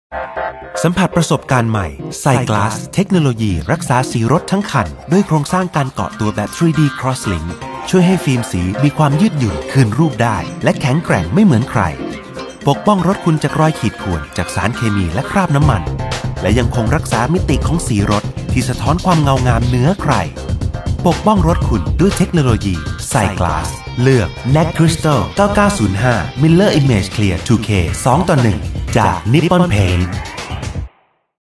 สัมผัสประสบการณ์ใหม่ไซกลาสเทคโนโลยีรักษาสีรถทั้งคันด้วยโครงสร้างการเกาะตัวแบบ 3D Crosslink ช่วยให้ฟิล์มสีมีความยืดหยุ่นคืนรูปได้และแข็งแกร่งไม่เหมือนใครปกป้องรถคุณจากรอยขีดข่วนจากสารเคมีและคราบน้ำมันและยังคงรักษามิติของสีรถที่สะท้อนความเงางามเหนือใครปกป้องรถคุณด้วยเทคโนโลยีไซกลาสเลือก NAC Crystal 9905 Mirror Image Clear 2K 2:1 จาก Nippon Paint